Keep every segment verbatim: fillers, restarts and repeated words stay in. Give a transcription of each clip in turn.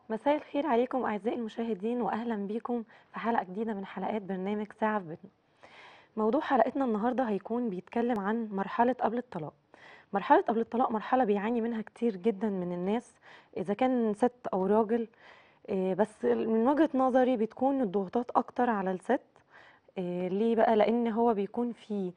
مساء الخير عليكم أعزائي المشاهدين وأهلا بيكم في حلقة جديدة من حلقات برنامج ساعة في بيتنا. موضوع حلقتنا النهاردة هيكون بيتكلم عن مرحلة قبل الطلاق. مرحلة قبل الطلاق مرحلة بيعاني منها كتير جدا من الناس، إذا كان ست أو راجل. إيه، بس من وجهة نظري بتكون الضغوطات أكتر على الست. إيه، ليه بقى؟ لأن هو بيكون في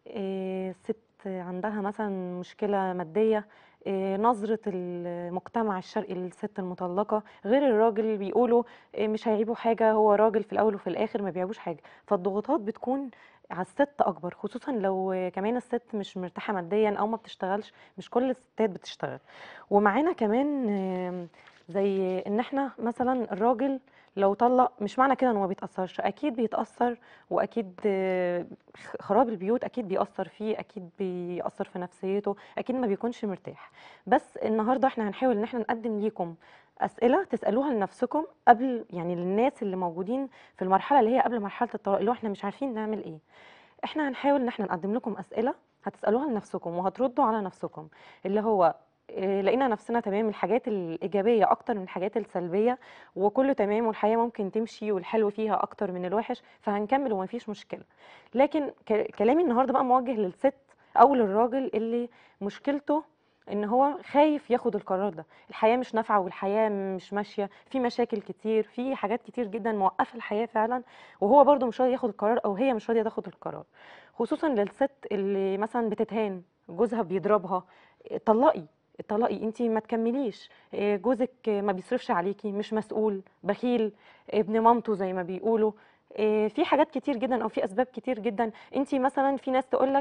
إيه، ست عندها مثلا مشكلة مادية. إيه، نظرة المجتمع الشرقي للست المطلقة غير الراجل اللي بيقولوا إيه، مش هيعيبوا حاجة، هو راجل في الأول وفي الآخر ما بيعيبوش حاجة. فالضغوطات بتكون على الست أكبر، خصوصا لو كمان الست مش مرتاحة ماديا أو ما بتشتغلش. مش كل الستات بتشتغل. ومعانا كمان آم، زي ان احنا مثلا الراجل لو طلق مش معنى كده ان هو ما بيتأثرش، اكيد بيتأثر. واكيد آه، خراب البيوت اكيد بيأثر فيه، اكيد بيأثر في نفسيته، اكيد ما بيكونش مرتاح. بس النهارده احنا هنحاول ان احنا نقدم ليكم اسئله تسالوها لنفسكم قبل، يعني للناس اللي موجودين في المرحله اللي هي قبل مرحله الطلاق، اللي هو احنا مش عارفين نعمل ايه. احنا هنحاول ان احنا نقدم لكم اسئله هتسالوها لنفسكم وهتردوا على نفسكم، اللي هو إيه، لقينا نفسنا تمام، الحاجات الإيجابية أكتر من الحاجات السلبية، وكله تمام والحياة ممكن تمشي والحلو فيها أكتر من الوحش، فهنكمل ومفيش مشكلة. لكن ك- كلامي النهاردة بقى موجه للست أو للراجل اللي مشكلته ان هو خايف ياخد القرار ده. الحياة مش نافعة والحياة مش ماشية، في مشاكل كتير، في حاجات كتير جدا موقفة الحياة فعلا، وهو برضو مش راضي ياخد القرار او هي مش راضية تاخد القرار. خصوصا للست اللي مثلا بتتهان، جوزها بيضربها. طلقي، طلقي انت ما تكمليش. إيه، جوزك ما بيصرفش عليكي، مش مسؤول، بخيل، ابن مامته زي ما بيقولوا. إيه، في حاجات كتير جدا او في اسباب كتير جدا. انت مثلا في ناس تقولك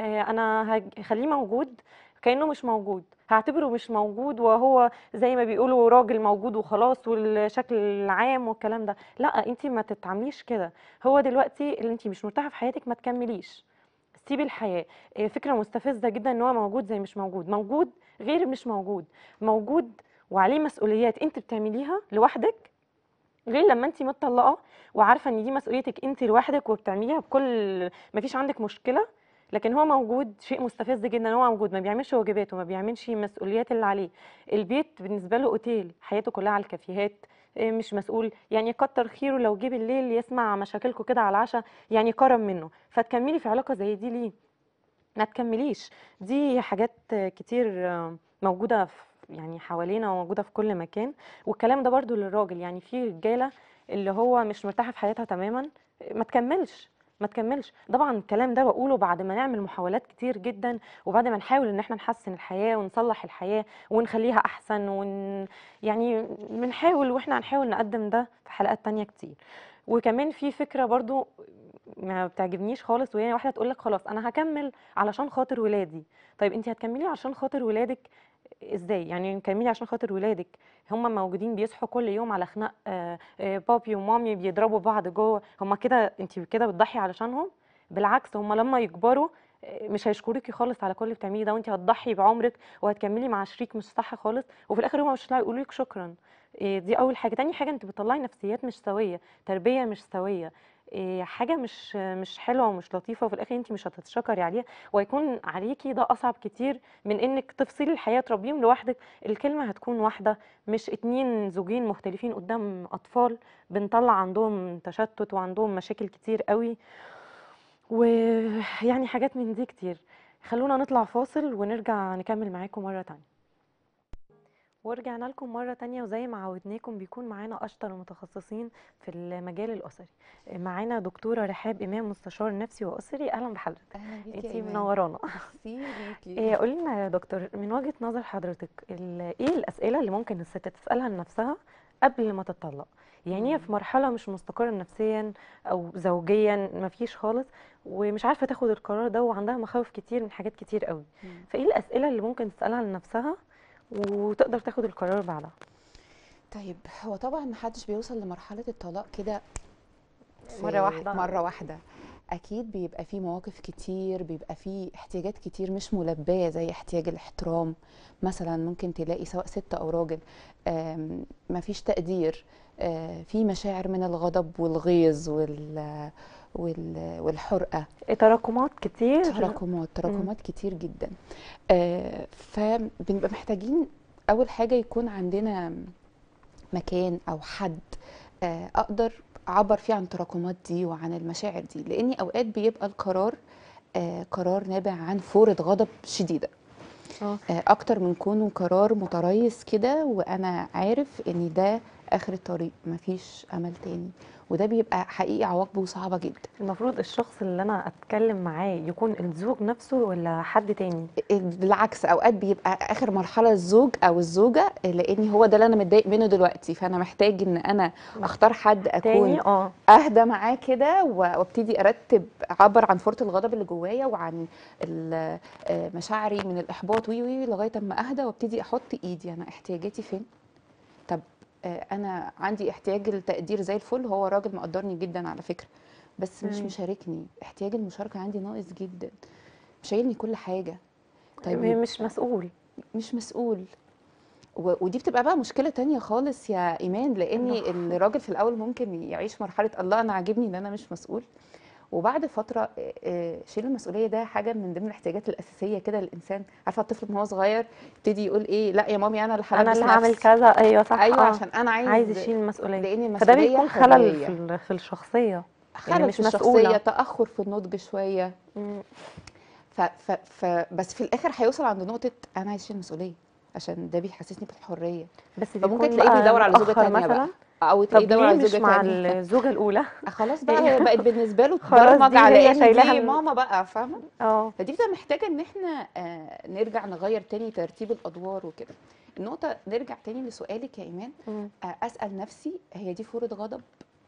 انا هخليه موجود كأنه مش موجود، هعتبره مش موجود وهو زي ما بيقولوا راجل موجود وخلاص، والشكل العام والكلام ده. لا، انت ما تتعامليش كده. هو دلوقتي اللي انت مش مرتاحه في حياتك ما تكمليش، سيبي الحياه. إيه، فكره مستفزه جدا ان هو موجود زي مش موجود. موجود غير مش موجود. موجود وعليه مسؤوليات انت بتعمليها لوحدك، غير لما انت متطلقه وعارفه ان دي مسؤوليتك انت لوحدك وبتعمليها بكل ما فيش عندك مشكله. لكن هو موجود شيء مستفز جدا، هو موجود ما بيعملش واجباته، ما بيعملش المسؤوليات اللي عليه. البيت بالنسبه له اوتيل، حياته كلها على الكافيهات. إيه، مش مسؤول. يعني كتر خيره لو جه بالليل يسمع مشاكلكم كده على العشاء، يعني كرم منه. فتكملي في علاقه زي دي ليه؟ ما تكمليش. دي حاجات كتير آه، موجودة في، يعني حوالينا وموجودة في كل مكان. والكلام ده برضو للراجل، يعني في رجالة اللي هو مش مرتاحة في حياتها تماما، ما تكملش. ما تكملش. طبعا الكلام ده بقوله بعد ما نعمل محاولات كتير جدا، وبعد ما نحاول ان احنا نحسن الحياة ونصلح الحياة ونخليها احسن ون... يعني بنحاول، واحنا هنحاول نقدم ده في حلقات تانية كتير. وكمان في فكرة برضو ما بتعجبنيش خالص، وهي واحدة تقول لك خلاص انا هكمل علشان خاطر ولادي. طيب انت هتكملي عشان خاطر ولادك ازاي؟ يعني كملي عشان خاطر ولادك، هم موجودين بيصحوا كل يوم على خناق، آه، آه، بابي ومامي بيضربوا بعض جوه، هم كده انت كده بتضحي علشانهم؟ بالعكس، هم لما يكبروا آه، مش هيشكروكي خالص على كل اللي بتعمليه ده، وانت هتضحي بعمرك وهتكملي مع شريك مش صح خالص، وفي الاخر هم مش هيطلعوا يقولوا لك شكرا. إيه، دي اول حاجه. تاني حاجه، انت بتطلعي نفسيات مش سويه، تربيه مش سويه. إيه، حاجه مش مش حلوه ومش لطيفه، وفي الاخر انت مش هتتشكري عليها، وهيكون عليكي ده اصعب كتير من انك تفصلي الحياه تربيهم لوحدك. الكلمه هتكون واحده، مش اتنين زوجين مختلفين قدام اطفال بنطلع عندهم تشتت وعندهم مشاكل كتير قوي، ويعني حاجات من دي كتير. خلونا نطلع فاصل ونرجع نكمل معاكم مره تانية. ورجعنا لكم مرة تانية، وزي ما عودناكم بيكون معانا أشطر المتخصصين في المجال الأسري. معانا دكتورة رحاب إمام، مستشار نفسي وأسري. أهلا بحضرتك. اهلا بيكي يا انتي ايمان. منورانا. ميرسي ليكي. إيه، قولي لنا يا دكتور، من وجهة نظر حضرتك ال- ايه الأسئلة اللي ممكن الست تسألها لنفسها قبل ما تطلق؟ يعني هي مم. في مرحلة مش مستقرة نفسيا أو زوجيا، مفيش خالص، ومش عارفة تاخد القرار ده، وعندها مخاوف كتير من حاجات كتير قوي. مم. فايه الأسئلة اللي ممكن تسألها لنفسها وتقدر تاخد القرار بعدها؟ طيب، هو طبعا محدش بيوصل لمرحلة الطلاق كده مرة في واحدة. مرة واحدة. اكيد بيبقى فيه مواقف كتير، بيبقى فيه احتياجات كتير مش ملبية، زي احتياج الاحترام مثلا. ممكن تلاقي سواء ست او راجل آم، مفيش تقدير، آه، في مشاعر من الغضب والغيظ وال وال- والحرقة. تراكمات كتير. تراكمات مم. تراكمات كتير جدا. آه، فبنبقى محتاجين اول حاجه يكون عندنا مكان او حد آه، اقدر اعبر فيه عن التراكمات دي وعن المشاعر دي، لاني اوقات بيبقى القرار آه، قرار نابع عن فورة غضب شديدة، اه آه، اكتر من كونه قرار متريث كده وانا عارف ان ده اخر الطريق مفيش امل تاني، وده بيبقى حقيقي عواقبه صعبة جدا. المفروض الشخص اللي انا اتكلم معاه يكون الزوج نفسه ولا حد تاني؟ بالعكس، اوقات بيبقى اخر مرحله الزوج او الزوجه، لان هو ده اللي انا متضايق منه دلوقتي، فانا محتاج ان انا اختار حد اكون تاني اه. اهدى معاه كده، و- وابتدي ارتب اعبر عن فرط الغضب اللي جوايا وعن ال- آه، مشاعري من الاحباط وي وي لغايه اما اهدى وابتدي احط ايدي انا احتياجاتي فين. طب آه، انا عندي احتياج التقدير زي الفل، هو راجل مقدرني جدا على فكره، بس مش تمام. مشاركني، احتياج المشاركه عندي ناقص جدا، شايلني كل حاجه. طيب م- مش يبقى مسؤول. مش مسؤول. و- ودي بتبقى بقى مشكلة تانية خالص يا إيمان، لأن انه الراجل في الأول ممكن يعيش مرحلة الله أنا عاجبني إن أنا مش مسؤول، وبعد فترة آه، آه، شيل المسؤولية ده حاجة من ضمن الاحتياجات الأساسية كده للإنسان. عارفة الطفل من هو صغير يبتدي يقول إيه، لا يا مامي أنا اللي انا اللي هلبس هعمل نفسي. كذا، ايوه صح أيوه اه. عشان أنا عايز عايز، يشيل المسؤوليه، لأن فده المسؤولية بيكون خلل في حرية. ال- في الشخصيه. يعني خلل في مش الشخصية، مسؤوله. تأخر في النضج شوية. مم. ف ف ف بس في الآخر هيوصل عند نقطة أنا عايز أشيل المسؤولية عشان ده بيحسسني بالحرية. بس فممكن بيكون تلاقيه بقى بيدور على زوجة متاخر تانية بقى، مثلا. او تلاقيه طب يدور ليه على زوجة مش مع تانية. الزوجه الاولى؟ خلاص بقى هي هي بقت بالنسبة له خلاص تبرمج دي على هي ان شايلاها دي ال- ماما بقى، فاهمة؟ اه. فدي بتبقى محتاجة ان احنا آه، نرجع نغير تاني ترتيب الادوار وكده. النقطة نرجع تاني لسؤالك يا ايمان، مم. آه، اسأل نفسي هي دي فورة غضب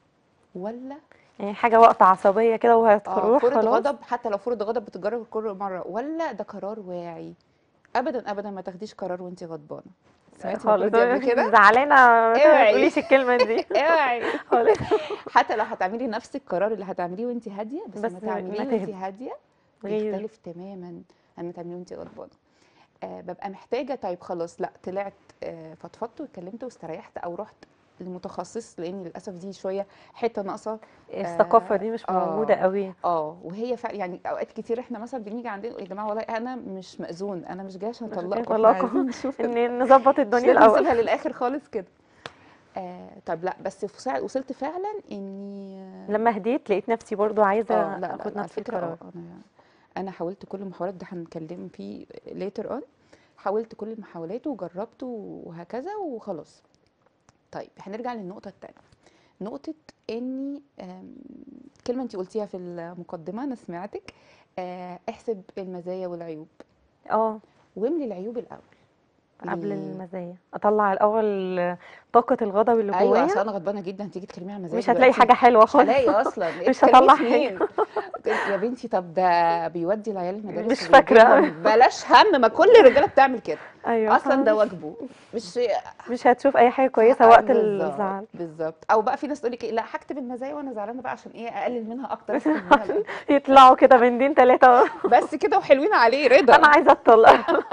ولا يعني حاجه وقت عصبيه كده اه وهتروح فورة خلاص. غضب، حتى لو فورة غضب بتتجرب كل مرة، ولا ده قرار واعي. ابدا ابدا ما تاخديش قرار وانتي غضبانة. سمعتي المقولة خالص دي قبل كده؟ زعلانه، ما اوعي تقوليش الكلمه دي. اوعي. خالص. حتى لو هتعملي نفس القرار اللي هتعمليه وانت هاديه، بس بس لما ما تعمليه وانت تهدي هاديه غير. بيختلف تماما عن ما تعمليه وانت غضبانه. آه ببقى محتاجه طيب خلاص، لا طلعت آه فضفضت واتكلمت واستريحت، او رحت للمتخصص، لان للاسف دي شويه حته ناقصه. الثقافه اه دي مش موجوده اه, قوي. آه وهي فعلا يعني اوقات كتير احنا مثلا بنيجي عندنا يا جماعه والله انا مش مأذون، انا مش جايه عشان مش جاي اطلقكم، احنا طلاقه. عايزين نشوف ال- ان نظبط مش الدنيا لازم الاول. نسيبها للاخر خالص كده. آه طب لا بس في ساعة وصلت فعلا اني لما هديت لقيت نفسي برضو اه عايزه لا لا اخد لا على نفس فكره اه القرار. انا انا حاولت كل المحاولات، ده هنتكلم فيه later on. حاولت كل المحاولات وجربت وهكذا وخلاص. طيب هنرجع للنقطه الثانيه، نقطه اني آم، كلمه انت قلتيها في المقدمه انا سمعتك، آه، احسب المزايا والعيوب اه واملي العيوب الاول. قبل ليه؟ المزايا اطلع الاول طاقه الغضب اللي ايوه جوايا. اصل انا غضبانه جدا، هتيجي تكلمي عن المزايا مش هتلاقي دلوقتي حاجه حلوه مش خالص. هلاقي اصلا ايه، مش بتتكلمي هطلع في حاجه. مين؟ يا بنتي طب ده بيودي العيال المدارس مش وبيجي فاكره. لهم بلاش هم، ما كل الرجاله بتعمل كده، ايوه اصلا ده خلاص. واجبه. مش مش هتشوف اي حاجه ف- كويسه آه، وقت بالظبط الزعل. بالظبط. او بقى في ناس تقول لك إيه، لا هكتب المزايا وانا زعلانه بقى عشان ايه اقلل منها اكتر اكتب منها الأول. يطلعوا كده بنتين ثلاثه. بس كده وحلوين عليه انا رضا. عايزه اتطلق.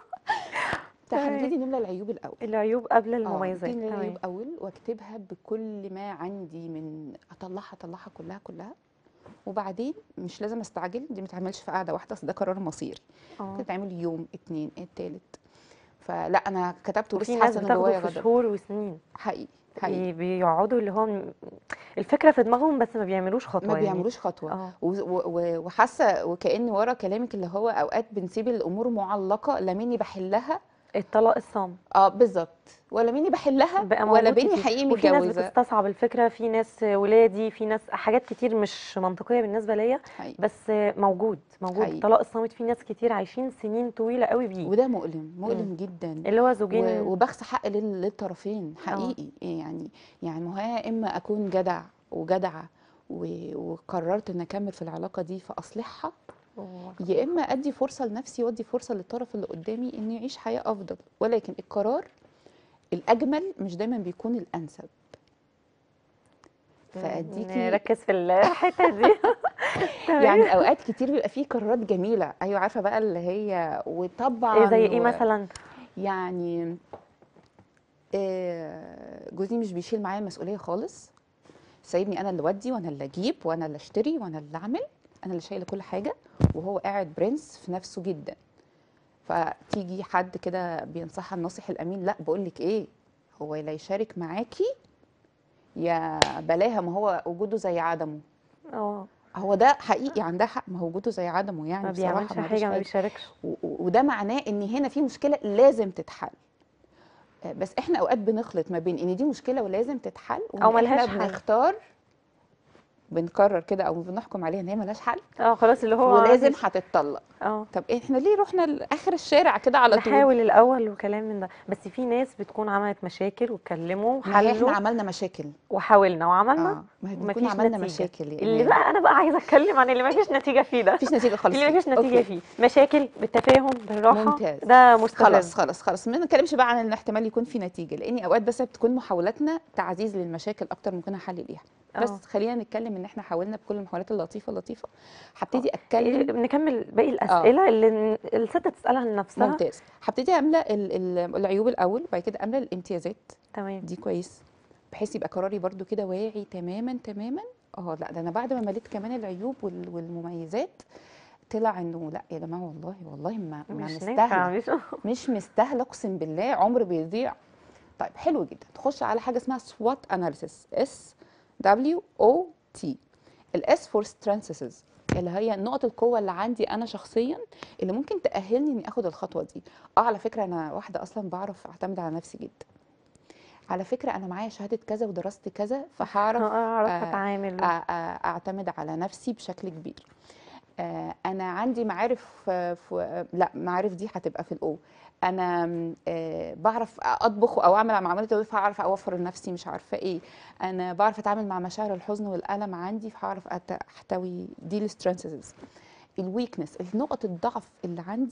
تمام. فهنبتدي نملى العيوب الاول. العيوب قبل اه المميزات، نبتدي نملى العيوب تمام. اول واكتبها بكل ما عندي، من اطلعها اطلعها كلها كلها. وبعدين مش لازم استعجل، دي ما تعملش في قعده واحده، اصل ده قرار مصيري، اه ممكن تعمل يوم اتنين التالت. فلا انا كتبت وفي ولسه ناس حاسه ان بتاخده جوايا في غضب. شهور وسنين. حقيقي حقيقي. بي- بيقعدوا اللي هو م- الفكرة في دماغهم بس ما بيعملوش ما خطوة يعني. بيعملوش خطوه، اه و- و- و- وحاسه وكأن ورا كلامك اللي هو اوقات بنسيب الامور معلقه، لا مني بحلها. الطلاق الصامت اه بالظبط، ولا مني بحلها بقى ولا موجود بيني كتير، حقيقي وفي ناس متجوزه. بتستصعب الفكرة، في ناس ولادي، في ناس حاجات كتير مش منطقية بالنسبة ليا. حقيقي بس موجود موجود حقيقي. الطلاق الصامت، في ناس كتير عايشين سنين طويلة قوي بيه. وده مؤلم مم. مؤلم جدا، اللي هو و- زوجين. وبخس حق لل- للطرفين اه حقيقي يعني. يعني ما هو يا اما اكون جدع وجدعه و- وقررت ان اكمل في العلاقه دي فاصلحها، و- يا اما ادي فرصه لنفسي وادي فرصه للطرف اللي قدامي انه يعيش حياه افضل. ولكن القرار الاجمل مش دايما بيكون الانسب. فاديكي نركز في الحتة دي. يعني تمام. اوقات كتير بيبقى فيه قرارات جميله، ايوه عارفه بقى اللي هي إيه زي وطبعا ايه و- مثلا؟ يعني آه، جوزي مش بيشيل معايا مسؤوليه خالص، سايبني انا اللي اودي وانا اللي اجيب وانا اللي اشتري وانا اللي اعمل، انا اللي شايله كل حاجه، وهو قاعد برنس في نفسه جدا. فتيجي حد كده بينصحها الناصح الامين، لا بقول لك ايه، هو لا يشارك معاكي يا بلاها، ما هو وجوده زي عدمه. اه هو ده حقيقي، عندها حق، ما هو وجوده زي عدمه يعني ما بصراحه بيعملش ملوش حاجة، ما حاجه. بيشاركش. و- و- وده معناه ان هنا في مشكله لازم تتحل. آه، بس احنا اوقات بنخلط ما بين ان دي مشكله ولازم تتحل، او وان احنا ملهاش حل. بنختار بنقرر كده او بنحكم عليها ان هي ملهاش حل اه خلاص اللي هو ما ولازم فيش. هتتطلق. اه طب احنا ليه رحنا لاخر الشارع كده على طول؟ نحاول الاول وكلام من ده، بس في ناس بتكون عملت مشاكل واتكلموا ما هي احنا وحلوا عملنا مشاكل. وحاولنا وعملنا اه ما هي بنكون ومفيش عملنا نتيجة. مشاكل يا اللي ايمان. بقى انا بقى عايزه اتكلم عن اللي مفيش نتيجة فيه ده. مفيش نتيجه خالص اللي فيه، مفيش نتيجة اوكي. فيه مشاكل بالتفاهم بالراحة ممتاز. ده مستفز. خلاص خلاص خلاص، ما نتكلمش بقى عن ان احتمال يكون في نتيجه، لان اوقات بس بتكون محاولاتنا تعزيز للمشاكل اكتر من كنا حل ليها. اه بس خلينا نتكلم ان احنا حاولنا بكل المحاولات اللطيفه اللطيفه. اه هبتدي إيه، اتكلم. نكمل باقي اه الأسئلة اللي الست تسألها لنفسها. ممتاز. هبتدي عامله ال- ال- العيوب الاول، وبعد كده عامله الامتيازات. تمام. دي كويس، بحيث يبقى قراري برضو كده واعي تماما تماما. اه لا، ده انا بعد ما مليت كمان العيوب وال- والمميزات، طلع انه لا يا جماعه، والله والله ما ما مش نافع مستاهله. مش مش مستاهله، اقسم بالله عمر بيضيع. طيب حلو جدا، تخش على حاجه اسمها سوات اناليسيس، اس دبليو او تي. الاس فور سترينثز، اللي هي نقط القوه اللي عندي انا شخصيا اللي ممكن تاهلني اني اخد الخطوه دي. اه على فكره انا واحده اصلا بعرف اعتمد على نفسي جدا. على فكره انا معايا شهاده كذا ودرست كذا، فهعرف اعرف آه، اتعامل. آه، آه، اعتمد على نفسي بشكل كبير. آه، انا عندي معارف آه، ف- آه، لا معارف دي هتبقى في الاو. انا م، آه، بعرف اطبخ او اعمل معامله ضيوف، هعرف اوفر لنفسي مش عارفه ايه. انا بعرف اتعامل مع مشاعر الحزن والالم عندي، فهعرف أت- احتوي دي السترينثز. الويكنس، النقط الضعف اللي عندي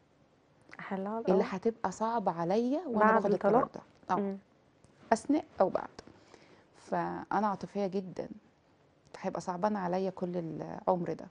احلها اللي الاول هتبقى صعبه عليا وانا بعد باخد القرار الطلاق. ده. اه امم اثناء او بعد. فانا عاطفيه جدا، هيبقى صعبان عليا كل العمر ده.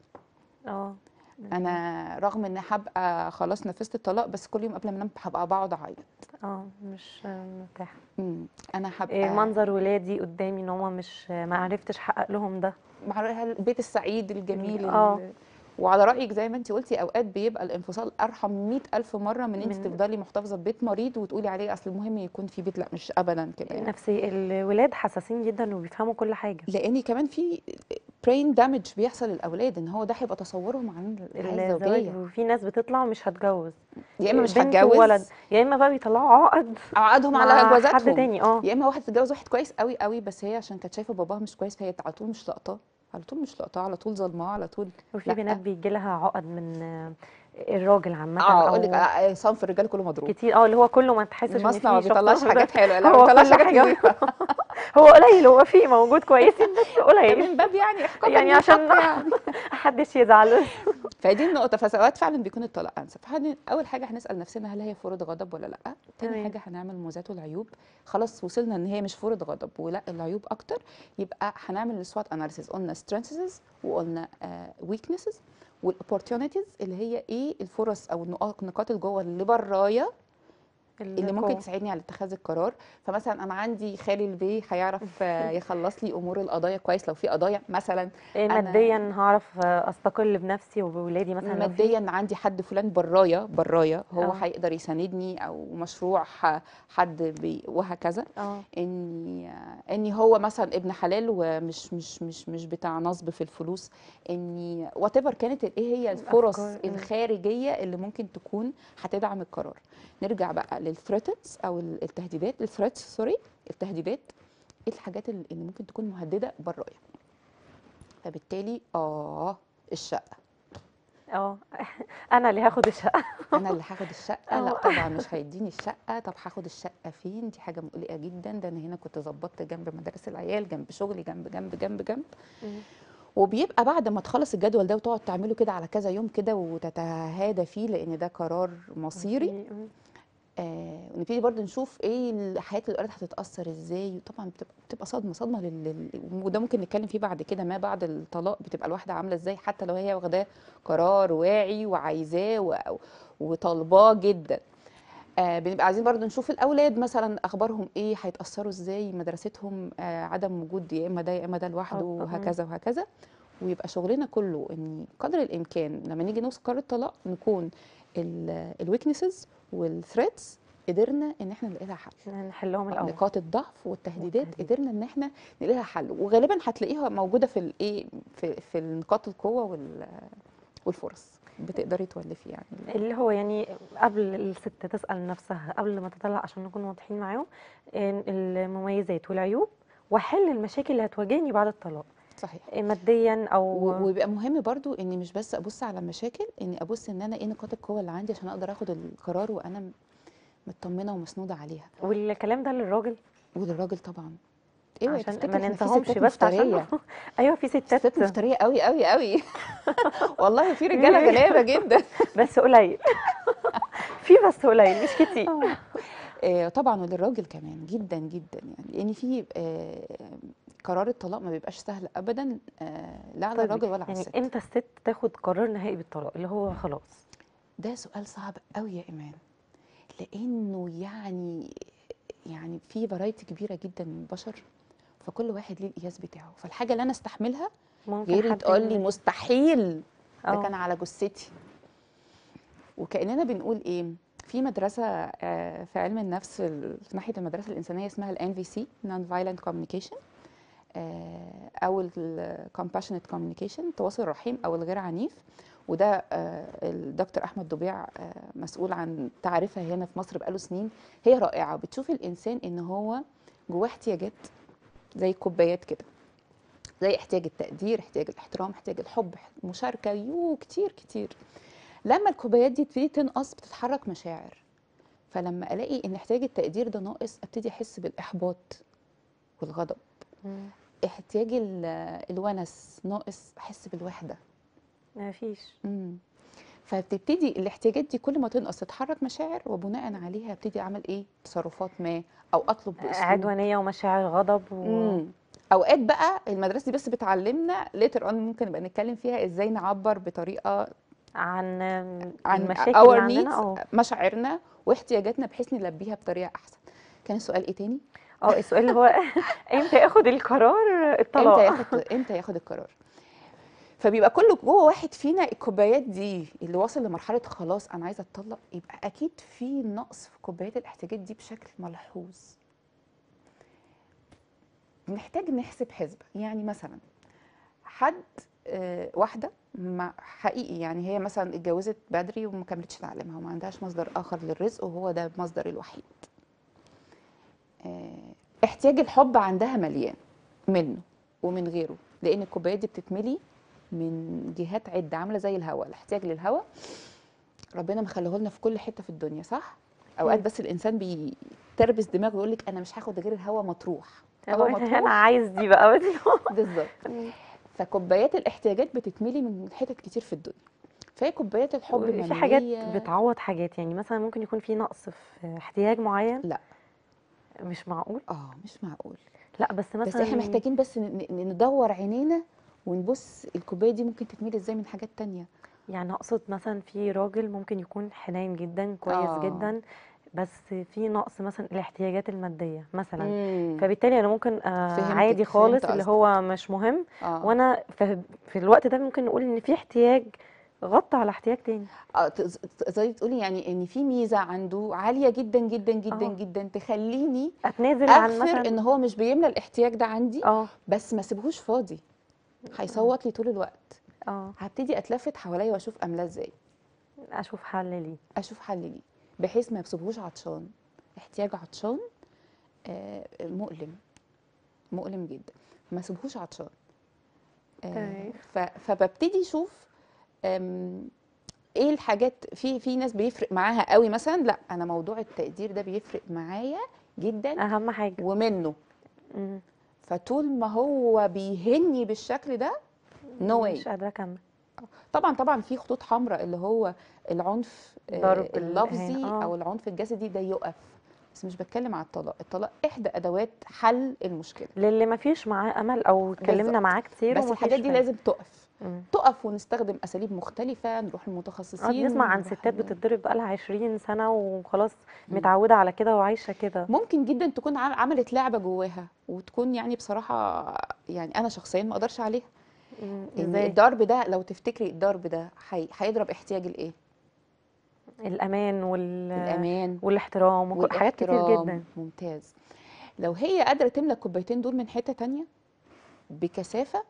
اه أمم. انا رغم ان هبقى خلاص نفذت الطلاق، بس كل يوم قبل ما انام هبقى بقعد اعيط. اه مش مرتاحة. امم انا إيه هبقى منظر ولادي قدامي ان هما مش ما عرفتش احقق لهم ده. مع البيت السعيد ال- الجميل اه ال... وعلى رايك زي ما انت قلتي، اوقات بيبقى الانفصال ارحم مئة الف مره من انت من تفضلي محتفظه ببيت مريض وتقولي عليه اصل المهم يكون في بيت. لا مش ابدا كده يعني. نفسي الولاد حساسين جدا وبيفهموا كل حاجة. لاني كمان في برين دامج بيحصل للاولاد، ان هو ده هيبقى تصورهم عن الحياه الزواج، الزوجيه. وفي ناس بتطلع مش هتجوز يا اما إيه، مش بنت وولد، هتجوز، يا اما بقى بيطلعوا عقد عقدهم على مع حد جوازاتهم. تاني. اه يا اما واحد تتجوز واحد كويس قوي قوي، بس هي عشان كانت شايفه باباها مش كويس، فهي على طول مش لاقطاه، على طول مش لاقطاه، على طول ظلماه، على طول. وفي لا بنات بيجي لها عقد من آه، الراجل عامة اه اقول لك او آه، صنف الرجال كله مضروب. كتير. اه اللي هو كله ما تحسش ان المصنع ما في شخص بيطلعش ده. حاجات حلوه، لا ما هو بيطلعش كل حاجات حاجة نظيفه. هو قليل، هو فيه موجود كويسين بس ده قليل. من باب يعني احقاقا يعني عشان للحق يعني. محدش يزعل بس. فدي النقطه، فساوات فعلا بيكون الطلاق انسب. فهن- اول حاجه هنسال نفسنا هل هي فرض غضب ولا لا. تاني تمام. حاجه هنعمل مميزات والعيوب. خلاص وصلنا ان هي مش فرض غضب ولا العيوب اكتر، يبقى هنعمل السوات اناليسيس. قلنا سترينثز وقلنا ويكنسز والاوبورتيونيتيز، اللي هي ايه الفرص او النقاط النقاط اللي جوه اللي برايا اللي ممكن القوة تساعدني على اتخاذ القرار. فمثلا انا عندي خالي البيه هيعرف آه، يخلص لي امور القضايا كويس لو في قضايا مثلا. إيه، انا ماديا هعرف استقل بنفسي وبولادي مثلا لو في. ماديا عندي حد فلان برايا برايا هو اه هيقدر يساندني، او مشروع ح- حد بي وهكذا. اه اني اني هو مثلا ابن حلال ومش مش مش مش بتاع نصب في الفلوس. اني وات ايفر كانت ايه هي الفرص افكار. أمم. الخارجيه اللي ممكن تكون هتدعم القرار. نرجع بقى للثريتس او التهديدات، الثريتس سوري، التهديدات. ايه الحاجات اللي اللي ممكن تكون مهدده برايا؟ فبالتالي اه الشقه. اه انا اللي هاخد الشقة. انا اللي هاخد الشقه؟ لا اه طبعا مش هيديني الشقه. طب هاخد الشقه فين؟ دي حاجه مقلقه جدا. ده انا هنا كنت ظبطت جنب مدارس العيال، جنب شغلي، جنب جنب جنب جنب. أمم. وبيبقى بعد ما تخلص الجدول ده وتقعد تعمله كده على كذا يوم كده وتتهادى فيه، لان ده قرار مصيري. في أمم. آه ونبتدي برضه نشوف ايه حياه الاولاد هتتاثر ازاي. وطبعا بتبقى بتبقى صدمه صدمه لل... لل- وده ممكن نتكلم فيه بعد كده. ما بعد الطلاق بتبقى الواحده عامله ازاي، حتى لو هي واخداه قرار واعي وعايزاه و... وطالباه جدا. آه بنبقى عايزين برضو نشوف الاولاد مثلا اخبارهم ايه، هيتاثروا ازاي، مدرستهم آه عدم وجود يا اما ده يا اما ده لوحده، أب- أمم. وهكذا وهكذا. ويبقى شغلنا كله ان قدر الامكان لما نيجي نوصل قرار الطلاق نكون الويكنسز والثريتس قدرنا ان احنا نلاقي لها حل. نحلهم آه، الاول نقاط الضعف والتهديدات والتهديد. قدرنا ان احنا نلاقي لها حل، وغالبا هتلاقيها موجوده في الايه في في نقاط القوه وال- والفرص، بتقدري تولفي يعني. اللي هو يعني قبل الست تسأل نفسها قبل ما تطلق، عشان نكون واضحين معاهم، إن المميزات والعيوب واحل المشاكل اللي هتواجهني بعد الطلاق، صحيح. ماديا او و- ويبقى مهم برضو اني مش بس ابص على المشاكل، اني ابص ان انا ايه نقاط القوه اللي عندي عشان اقدر اخد القرار وانا م- مطمنه ومسنوده عليها. والكلام ده للراجل، وللراجل طبعا. اوعي عشان ما تفتكري احنا في ننساهمش ستات بس عشان مفتريه. ايوه في ستات ستات مفتريه قوي قوي قوي. والله في رجاله غلابه جدا. بس قليل في بس قليل مش كتير. آه. آه، طبعا وللراجل كمان جدا جدا، يعني لان في آه، قرار الطلاق ما بيبقاش سهل ابدا، آه، لا على طيب الراجل ولا على يعني الست. امتى الست تاخد قرار نهائي بالطلاق اللي هو خلاص؟ ده سؤال صعب قوي يا ايمان، لانه يعني يعني في فرايتي كبيره جدا من البشر، فكل واحد ليه القياس بتاعه، فالحاجه اللي انا استحملها ممكن غيري حد تقول لي ي- مستحيل، ده اه كان على جثتي. وكاننا بنقول ايه، في مدرسه آه، في علم النفس ال- في ناحيه المدرسه الانسانيه اسمها الان في سي نون فايلنت كوميونيكيشن، او الكومباشنت كوميونيكيشن التواصل الرحيم او الغير عنيف. وده آه، الدكتور احمد ضبيع آه، مسؤول عن تعريفها هنا في مصر بقاله سنين. هي رائعه، بتشوف الانسان ان هو جواه احتياجات زي الكوبايات كده، زي احتياج التقدير، احتياج الاحترام، احتياج الحب، مشاركه، يو كتير كتير. لما الكوبايات دي تبتدي تنقص بتتحرك مشاعر، فلما الاقي ان احتياج التقدير ده ناقص ابتدي احس بالاحباط والغضب. مم. احتياج ال- الونس ناقص احس بالوحده. ما فيش. امم فبتبتدي الاحتياجات دي كل ما تنقص تتحرك مشاعر، وبناء عليها ابتدي اعمل ايه تصرفات ما، او اطلب باسلوب. عدوانية ومشاعر غضب و... امم اوقات بقى المدرسه دي بس بتعلمنا ليتر اون، ممكن نبقى نتكلم فيها ازاي نعبر بطريقه عن عن المشاكل اللي اور عندنا نيدز، اه مشاعرنا واحتياجاتنا، بحيث نلبيها بطريقه احسن. كان السؤال ايه تاني؟ اه السؤال اللي هو امتى ياخد القرار امتى الطلاق؟ ياخد امتى ياخد القرار؟ فبيبقى كل جوه واحد فينا الكوبايات دي اللي واصل لمرحله خلاص انا عايزه اتطلق، يبقى اكيد في نقص في كوبايات الاحتياجات دي بشكل ملحوظ. بنحتاج نحسب حسبه، يعني مثلا حد آه، واحده مع حقيقي يعني هي مثلا اتجوزت بدري وما كملتش تعليمها وما عندهاش مصدر اخر للرزق وهو ده المصدر الوحيد. آه، احتياج الحب عندها مليان منه ومن غيره، لان الكوبايات دي بتتملي من جهات عده، عامله زي الهواء. الاحتياج للهواء ربنا مخليه لنا في كل حته في الدنيا، صح؟ اوقات أكيد. بس الانسان بيتربس دماغه ويقول لك انا مش هاخد غير الهواء مطروح. هو هواء انا مطروح. عايز دي بقى بس بالظبط. فكوبايات الاحتياجات بتتملي من حتت كتير في الدنيا، فهي كوبايات الحب في حاجات ممليه. بتعوض حاجات، يعني مثلا ممكن يكون في نقص في احتياج معين. لا. مش معقول. اه مش معقول. لا بس بس احنا مثلا محتاجين بس ن- ن- ندور عينينا ونبص الكوبايه دي ممكن تتملي ازاي من حاجات تانية. يعني اقصد مثلا في راجل ممكن يكون حنين جدا كويس اه. جدا، بس في نقص مثلا الاحتياجات المادية مثلا، امم فبالتالي انا ممكن آه فهمتك، عادي فهمت خالص اللي قصدك. هو مش مهم، اه. وانا في, في الوقت ده ممكن نقول ان في احتياج غطى على احتياج تاني. اه ت- ت- زي تقولي يعني ان في ميزه عنده عاليه جدا جدا جدا اه جدا تخليني اتنازل عن اغفر مثلا ان هو مش بيملى الاحتياج ده عندي، اه بس ما سيبهوش فاضي هيصوت لي طول الوقت. اه هبتدي اتلفت حواليا واشوف املاه ازاي، اشوف حل ليه. اشوف حل ليه، بحيث ما يسيبهوش عطشان. احتياج عطشان آه، مؤلم، مؤلم جدا، ما سيبهوش عطشان. آه، تمام. ف- فببتدي اشوف آم، ايه الحاجات. في في ناس بيفرق معاها قوي، مثلا لا انا موضوع التقدير ده بيفرق معايا جدا اهم حاجة. ومنه. مم. فطول ما هو بيهني بالشكل ده نو واي. مش قادرة اكمل. طبعا طبعا في خطوط حمراء اللي هو العنف آه، ضرب الاهانة اللفظي اه او العنف الجسدي ده يقف. بس مش بتكلم على الطلاق، الطلاق احدى ادوات حل المشكله. للي ما فيش معاه امل او اتكلمنا بالظبط. معاه كتير بس وما الحاجات فيش دي فايدة. لازم تقف، مم. تقف ونستخدم اساليب مختلفه، نروح اه بنسمع للمتخصصين، عن نروح ستات ل... بتتضرب بقالها عشرين سنة وخلاص مم. متعودة على كده وعايشة كده. ممكن جدا تكون عم- عملت لعبه جواها وتكون يعني بصراحه، يعني انا شخصيا ما اقدرش عليها. مم. ان ازاي؟ الضرب ده لو تفتكري الضرب ده هي- هيضرب احتياج الايه؟ الأمان وال الامان والاحترام وكل حاجات كتير والاحترام. جدا. ممتاز. لو هي قادره تملى الكوبايتين دول من حته تانية بكثافه،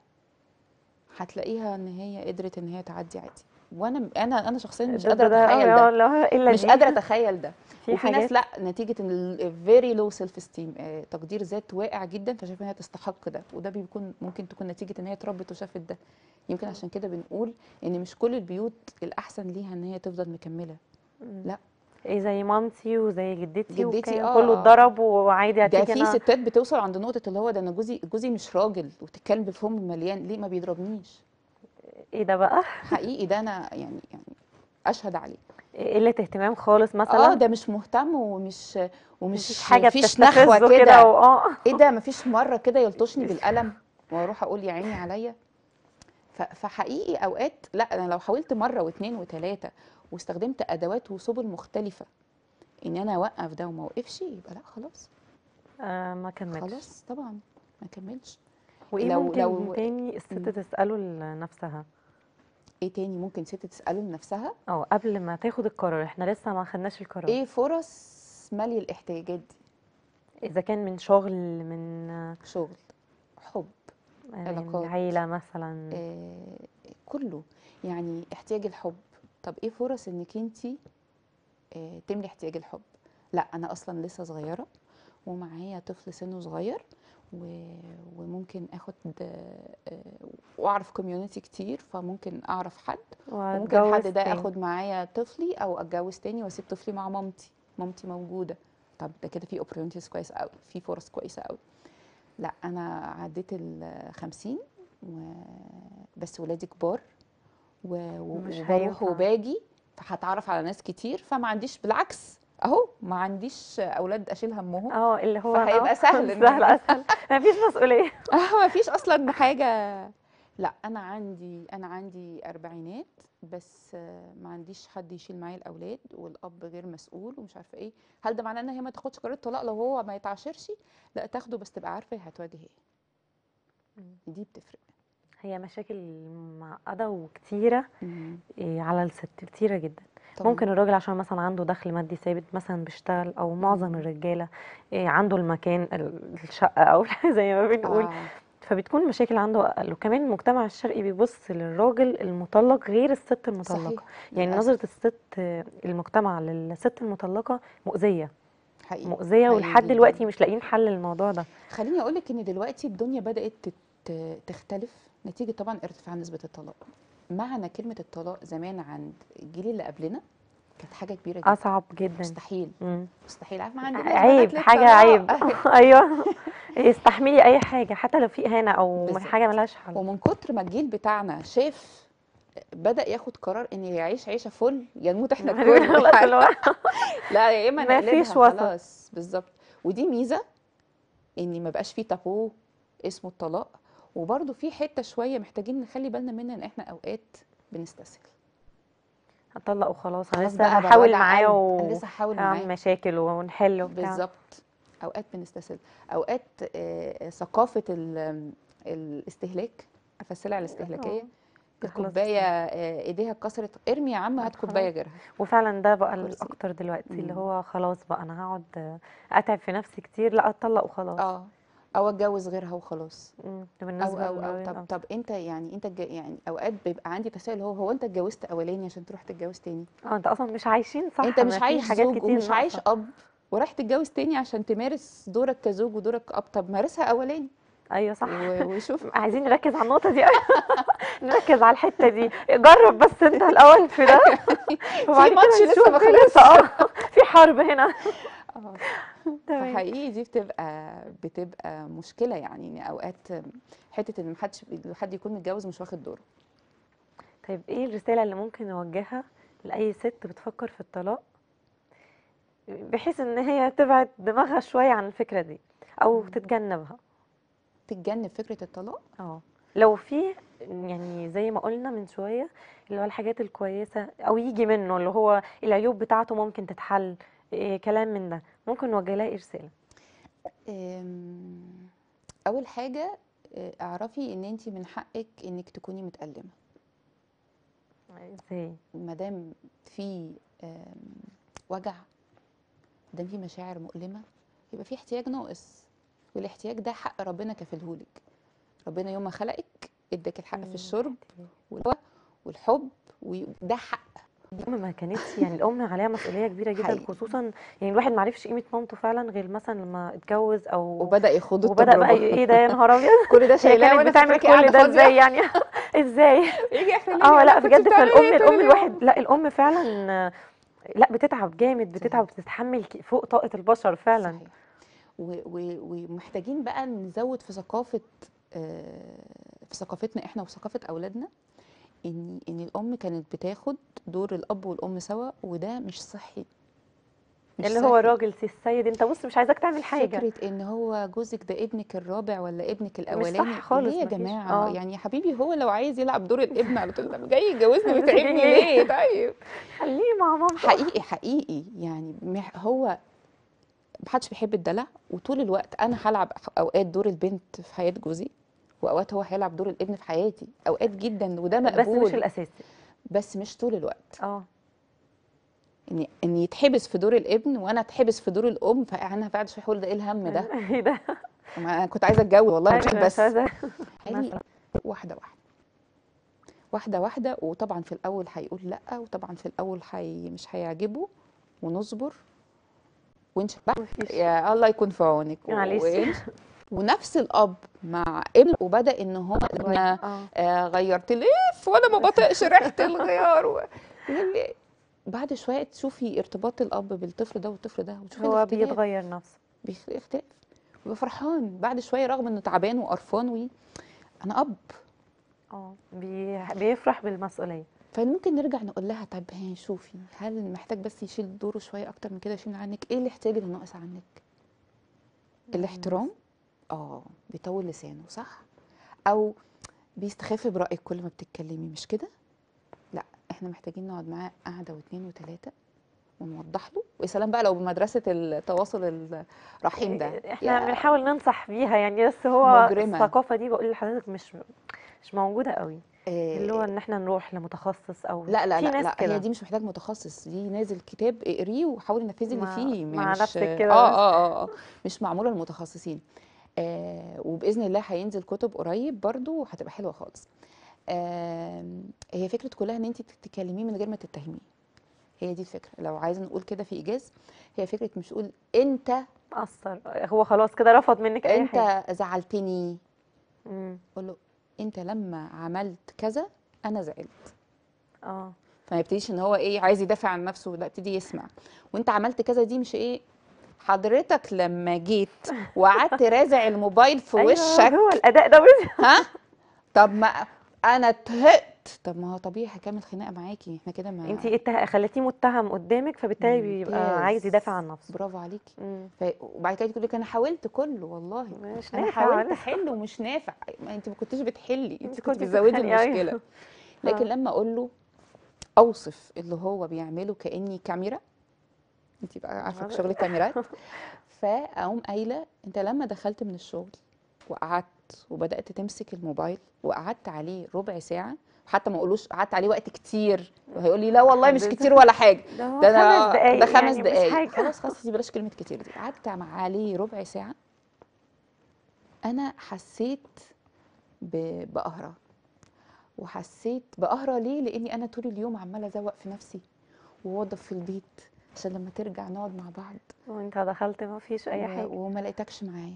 هتلاقيها ان هي قدرت ان هي تعدي عادي. وانا انا انا شخصيا مش ده قادره ده ده اتخيل اه ده، اللي هو الا مش دي. قادره اتخيل ده. في وفي ناس حاجات لا، نتيجه ان الفيري لو سيلف استيم، تقدير ذات واقع جدا، فشايفه ان هي تستحق ده، وده بيكون ممكن تكون نتيجه ان هي اتربت وشافت ده. يمكن عشان كده بنقول ان مش كل البيوت الاحسن ليها ان هي تفضل مكمله. مم. لا، ايه زي مامتي وزي جدتي جدتي وكان اه كله اه آه. اتضرب وعادي ده هتيجي في انا. ستات بتوصل عند نقطه اللي هو ده انا جوزي جوزي مش راجل، وتتكلم بفم مليان، ليه ما بيضربنيش؟ ايه ده بقى؟ حقيقي ده انا يعني يعني اشهد عليه. قلة اهتمام خالص اه مثلا. ده مش مهتم، ومش مفيش ومش حاجة فيش نخوه بتستفزه كده كده. واه. ايه ده، مفيش مره كده يلطشني بالقلم واروح اقول يا عيني عليا. ف- فحقيقي اوقات لا، انا لو حاولت مره واثنين وثلاثه واستخدمت ادوات وسبل مختلفه ان انا اوقف ده وما اوقفش، يبقى لا خلاص. آه ما كملش. خلاص طبعا ما كملش. وايه لو ممكن لو تاني الست مم. تسأله لنفسها؟ ايه تاني ممكن ست تساله لنفسها؟ اه قبل ما تاخد القرار، احنا لسه ما خدناش القرار. ايه فرص مالي الاحتياجات دي؟ اذا كان من شغل، من شغل، حب، من علاقات، العيلة مثلا. آه كله. يعني احتياج الحب، طب ايه فرص انك انتي آه تملي احتياج الحب؟ لا انا اصلا لسه صغيره ومعايا طفل سنه صغير، و- وممكن اخد آه، واعرف كوميونتي كتير، فممكن اعرف حد، وممكن الحد واتجوز ده تاني. اخد معايا طفلي او اتجوز تاني واسيب طفلي مع مامتي. مامتي موجوده، طب ده كده في opportunities كويس قوي، في فرص كويسه قوي. لا انا عديت الخمسين و... بس ولادي كبار و... و- مش وبروح هينفع. وباجي، فهتعرف على ناس كتير، فما عنديش، بالعكس اهو ما عنديش اولاد اشيل همهم، اه اللي هو اه فهيبقى سهل سهل ان اسهل. مفيش مسؤولية. اه ما فيش اصلا حاجه. لا انا عندي انا عندي اربعينات بس، آه، ما عنديش حد يشيل معايا الاولاد، والاب غير مسؤول ومش عارفه ايه. هل ده معناه ان هي ما تاخدش قرار الطلاق لو هو ما يتعاشرش؟ لا تاخده، بس تبقى عارفه هي هتواجه ايه. دي بتفرق. هي مشاكل معقدة وكتيرة. مم. إيه، على الست كتيرة جدا. طبعا. ممكن الراجل عشان مثلا عنده دخل مادي ثابت مثلا بيشتغل، او معظم مم. الرجالة إيه عنده المكان ال- الشقة او زي ما بنقول. اه فبتكون مشاكل عنده اقل. وكمان المجتمع الشرقي بيبص للراجل المطلق غير الست المطلقة. صحيح يعني نظرة للاسف. الست، المجتمع للست المطلقة مؤذية. حقيقي مؤذية حقيقي ولحد جدا. دلوقتي مش لاقيين حل للموضوع ده. خليني اقول لك ان دلوقتي الدنيا بدات تت- تختلف نتيجه طبعا ارتفاع نسبه الطلاق. معنى كلمه الطلاق زمان عند الجيل اللي قبلنا كانت حاجه كبيره جدا. اصعب جدا. مستحيل، مم. مستحيل، عارف، ما عندناش بنات عيب، حاجة للطلاق. عيب. ايوه. استحملي اي حاجة حتى لو في اهانة او حاجة بالظبط. ملهاش حل. ومن كتر ما الجيل بتاعنا شاف، بدأ ياخد قرار ان يعيش عيشه فل يا نموت احنا الكل. خلاص اللي هو لا يا اما ما نقلبها فيش وسط. خلاص. بالظبط. ودي ميزه، ان ما بقاش فيه تابو اسمه الطلاق. وبرده في حته شويه محتاجين نخلي بالنا منها، ان احنا اوقات بنستسهل. هطلق وخلاص، انا خلاص لسه بقى بقى هحاول وجع معاه قلب، انا لسه هحاول وهعمل معاه. مشاكل ونحل وبتاع. بالظبط. اوقات بنستسهل. اوقات آه، ثقافه ال- الاستهلاك، عارفه السلع اه الاستهلاكيه، تخلص الكوبايه بسرعة. آه، ايديها اتكسرت، ارمي يا عم هات خلاص. كوبايه غيرها. وفعلا ده بقى كرسي. الاكتر دلوقتي، اللي مم. هو خلاص بقى انا هقعد اتعب في نفسي كتير، لا اتطلق وخلاص. اه او اتجوز غيرها وخلاص. مم. ده او بالنسبة او او للراجل طب الأوسع. طب انت يعني انت الج- يعني اوقات بيبقى عندي تساؤل، هو هو انت اتجوزت اولاني عشان تروح تتجوز تاني؟ اه انت اصلا مش عايشين انت صح، ما مش في عايش حاجات زوج كتير ومش عايش ناقصة. اب وراح تتجوز تاني عشان تمارس دورك كزوج ودورك كأب؟ طب مارسها اولاني ايوه صح. و- وشوف. عايزين نركز على النقطة دي. نركز على الحتة دي. جرب بس انت الأول في ده، في وبعد ماتش كده لسه ما نشوف في لسه خلصش. اه في حرب هنا. اه تمام. فحقيقي دي بتبقى بتبقى مشكله، يعني ان اوقات حته ان محدش حد يكون متجوز مش واخد دوره. طيب ايه الرسالة اللي ممكن نوجهها لأي ست بتفكر في الطلاق، بحيث ان هي تبعد دماغها شوية عن الفكرة دي او مم. تتجنبها؟ تتجنب فكره الطلاق. اه لو في، يعني زي ما قلنا من شوية، اللي هو الحاجات الكويسة او يجي منه اللي هو العيوب بتاعته ممكن تتحل، إيه كلام من ده، ممكن نوجه لها ايه رسالة؟ أم، اول حاجه اه، اعرفي ان انت من حقك انك تكوني متألمه. ازاي؟ ما دام في آم، وجع، قدام في مشاعر مؤلمه، يبقى في احتياج ناقص. والاحتياج ده حق ربنا كفلهولك. ربنا يوم ما خلقك اداك الحق في مم، الشرب الاحتياج. والهواء والحب، وده حق الام ما كانتش، يعني الام عليها مسؤوليه كبيره جدا، حقيقي. خصوصا يعني الواحد ما عرفش قيمه مامته فعلا غير مثلا لما اتجوز او وبدأ يخوض وبدا بقى التجربه. ي- ايه ده يا نهار ابيض. كل ده هي شايلاه كانت وانا بتعمل فاكراكي كل قاعده ده فاضيه. ازاي يعني؟ ازاي؟ يجي يحللي لي اه ولا لا كنت بجد، بتعملي فالام ايه طول الام اليوم؟ الواحد لا الام فعلا آه، لا بتتعب جامد، صحيح بتتعب، بتتحمل ك- فوق طاقه البشر فعلا. صحيح. و- و- ومحتاجين بقى نزود في ثقافه، آه، في ثقافتنا احنا وثقافه اولادنا، ان ان الام كانت بتاخد دور الاب والام سوا، وده مش صحي. مش اللي هو صحي. الراجل سي السيد، انت بص مش عايزك تعمل حاجه. فكرة ان هو جوزك ده ابنك الرابع ولا ابنك مش صح الاولاني، ليه خالص، يا مفيش جماعة؟ اه. يعني يا حبيبي هو لو عايز يلعب دور الابن على طول، طب جاي يتجوزني انت جاي ويتعبني ليه؟ ليه؟ طيب. خليه مع مامته. حقيقي حقيقي يعني مح- هو محدش بيحب الدلع، وطول الوقت انا هلعب اوقات دور البنت في حياة جوزي، واوقات هو هيلعب دور الابن في حياتي، اوقات جدا، وده بس مش مقبول. الاساسي. بس مش طول الوقت. اه. ان ان يتحبس في دور الابن وانا اتحبس في دور الام، فانا بعد شويه هقول ده ايه الهم ده؟ ايه ده؟ ما انا كنت عايزه اتجوز والله مش ايوه مش بس. عايزه يعني مثلا. واحده واحده واحده واحده، وطبعا في الاول هيقول لا، وطبعا في الاول حي مش هيعجبه، ونصبر ونش بقى. مفيش. يا الله يكون في عونك. معلش. ونش ونفس الاب مع ابنه، وبدا ان هو غير انا اه. آه غيرت ليف وانا ما بطيقش ريحه الغيار و... يعني بعد شويه تشوفي ارتباط الاب بالطفل ده والطفل ده، وتشوفي هو الاختلاف. بيتغير نفسه. بيختلف، ويبقى فرحان بعد شويه رغم انه تعبان وقرفان، وي انا اب. اه بي... بيفرح بالمسؤوليه. فممكن نرجع نقول لها طب هي شوفي، هل محتاج بس يشيل دوره شويه اكتر من كده، يشيل عنك ايه الاحتياج اللي ناقص عنك؟ مم، الاحترام. اه بيطول لسانه صح، او بيستخف برايك كل ما بتتكلمي، مش كده؟ لا، احنا محتاجين نقعد معاه قعده واثنين وثلاثه، ونوضح له. ويا سلام بقى لو بمدرسه التواصل الرحيم ده، احنا يا بنحاول ننصح بيها يعني، بس هو مجرمه. الثقافه دي بقول لحضرتك مش مش موجوده قوي. آه، اللي هو ان احنا نروح لمتخصص او لا لا في لا ناس لا، هي كده. دي مش محتاج متخصص، دي نازل كتاب اقريه وحاولي نفذي اللي مع فيه، يعني مع مش نفسك اه كده بس. اه اه اه مش معموله للمتخصصين. آه وباذن الله هينزل كتب قريب برضو، وهتبقى حلوه خالص. آه هي فكره كلها ان انت تتكلميه من غير ما تتهميه. هي دي الفكره، لو عايزه نقول كده في ايجاز، هي فكره مش تقول انت مقصر، هو خلاص كده رفض منك اي حاجه. انت زعلتني. امم. قول له انت لما عملت كذا انا زعلت. اه. فما يبتديش ان هو ايه عايز يدافع عن نفسه، لا، ابتدي يسمع. وانت عملت كذا دي مش ايه، حضرتك لما جيت وقعدت رازع الموبايل في ايوه هو وشك. الاداء ده بس. ها؟ طب ما انا اتهقت، طب ما هو طبيعي هكمل خناقه معاكي، احنا كده انت ما اتها... خليتيه متهم قدامك، فبالتالي بيبقى عايز ممتاز. يدافع عن نفسه. برافو عليكي. امم. ف... وبعد كده تقول لك انا حاولت كله والله، مش انا نافع حاولت ولا. احل ومش نافع. ما انت ما كنتيش بتحلي، انت انت كنت كنت بتزودي بتتخانقي ايوه. المشكله. لكن اه. لما اقول له اوصف اللي هو بيعمله كاني كاميرا، انت بقى عارفه شغل الكاميرات، فاقوم قايله انت لما دخلت من الشغل وقعدت وبدات تمسك الموبايل وقعدت عليه ربع ساعه، حتى ما اقولوش قعدت عليه وقت كتير، وهيقول لي لا والله مش احدد. كتير ولا حاجه، ده هو ده خمس انا ده دقايق خمس يعني مش دقايق حاجه. خلاص خلاص دي بلاش كلمه كتير دي، قعدت مع- عليه ربع ساعه. انا حسيت ب- بقهره، وحسيت بقهره ليه؟ لاني انا طول اليوم عماله ازوق في نفسي واوضب في البيت عشان لما ترجع نقعد مع بعض، وانت دخلت ما فيش اي و- حاجه. وما لقيتكش معايا.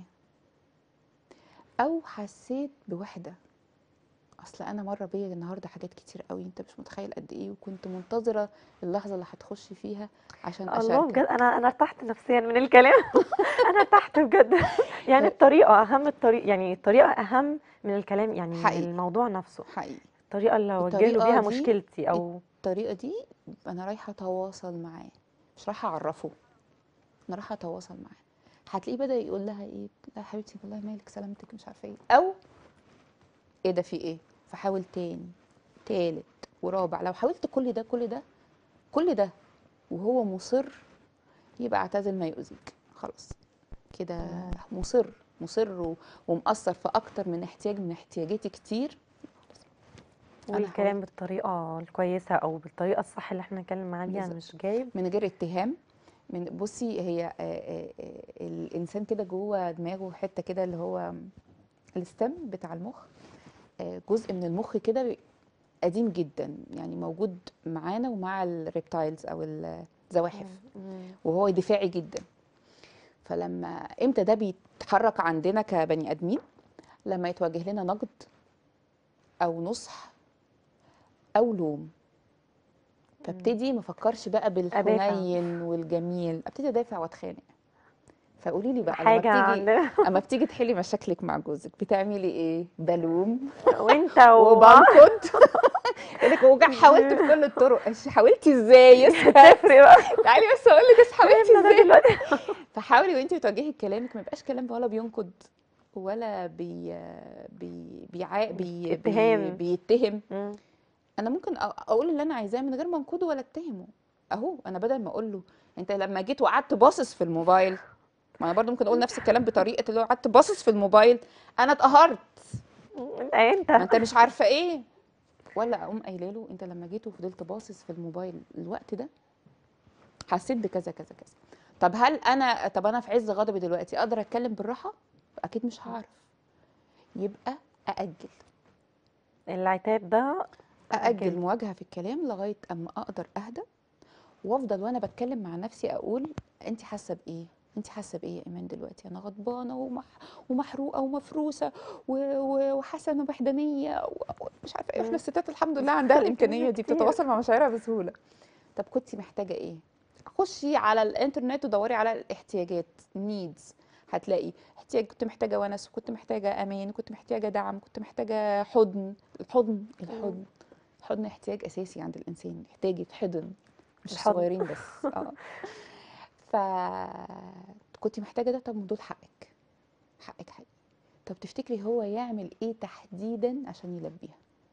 او حسيت بوحده، اصل انا مره بيا النهارده حاجات كتير قوي انت مش متخيل قد ايه، وكنت منتظره اللحظه اللي هتخشي فيها عشان الله بجد، اشاركك. انا انا ارتحت نفسيا من الكلام. انا ارتحت بجد. يعني ف- الطريقه اهم، الطريق يعني الطريقه اهم من الكلام، يعني من حقيقي الموضوع نفسه. حقيقي. الطريقه اللي اوجه له الطريقه بيها دي مشكلتي او. الطريقه دي انا رايحه اتواصل معاه، مش رايحه اعرفه، انا رايحه اتواصل معاه. هتلاقيه بدا يقول لها ايه، لا يا حبيبتي والله مالك سلامتك مش عارفه ايه، او ايه ده في ايه. فحاول تاني تالت ورابع، لو حاولت كل ده كل ده كل ده وهو مصر، يبقى اعتزل ما يؤذيك خلاص كده. مم. مصر مصر و- ومأثر في اكتر من احتياج من احتياجاتي كتير، انا والكلام حاولت بالطريقة الكويسة أو بالطريقة الصح اللي احنا نتكلم معاه بيها، بالظبط مش جايب. من غير اتهام. من بصي هي آه، آه، آه، الانسان كده جوه دماغه حته كده اللي هو الستم بتاع المخ، آه، جزء من المخ كده قديم جدا، يعني موجود معانا ومع الريبتايلز او الزواحف، مم. مم. وهو دفاعي جدا. فلما امتى ده بيتحرك عندنا كبني ادمين؟ لما يتوجه لنا نقد او نصح او لوم، مم. فابتدي ما افكرش بقى أدافع بالحنين والجميل، ابتدي ادافع واتخانق. فقولي لي بقى لما حاجة بتيجي عندنا. اما بتيجي تحلي مشاكلك مع جوزك بتعملي ايه؟ بلوم وانت و وبنقد. يقول لك وجع حاولت بكل الطرق. إيش حاولتي ازاي يا مش سكات؟ هتفرق بقى. تعالي بس اقول لك، بس حاولتي فهمنا ده ازاي؟ دلوقتي. فحاولي وانت بتوجهي كلامك ما يبقاش كلام ولا بينقد ولا بي بي بيعا بي بي اتهام. بيتهم. مم. انا ممكن أ- اقول اللي انا عايزاه من غير ما انقده ولا اتهمه. اهو انا بدل ما اقول له انت لما جيت وقعدت باصص في الموبايل، ما انا برضو ممكن اقول نفس الكلام بطريقه اللي هو قعدت باصص في الموبايل، انا اتقهرت، انت ما انت مش عارفه ايه. ولا اقوم قايله له انت لما جيت وفضلت باصص في الموبايل الوقت ده حسيت بكذا كذا كذا. طب هل انا طب انا في عز غضبي دلوقتي اقدر اتكلم بالراحه؟ اكيد مش هعرف. يبقى ااجل العتاب ده ااجل أجله. مواجهه في الكلام لغايه اما اقدر اهدى، وافضل وانا بتكلم مع نفسي اقول انت حاسه بايه؟ انت حاسه بايه يا ايمان دلوقتي؟ انا غضبانه ومح... ومحروقه ومفروسه و... و... وحاسه انه وحدانيه ومش عارفه ايه. احنا مم. الستات الحمد لله عندها الامكانيه دي، كتير. بتتواصل مع مشاعرها بسهوله. طب كنتي محتاجه ايه؟ خشي على الانترنت ودوري على الاحتياجات، نيدز. هتلاقي احتياج كنت محتاجه ونس، وكنت محتاجه امان، كنت محتاجه دعم، كنت محتاجه حضن. الحضن مم. الحضن الحضن احتياج اساسي عند الانسان، يحتاج يتحضن، مش الحضن. الصغيرين بس. اه ف كنت محتاجه ده. طب ما دول حقك، حقك حقيقي. طب تفتكري هو يعمل ايه تحديدا عشان يلبيها؟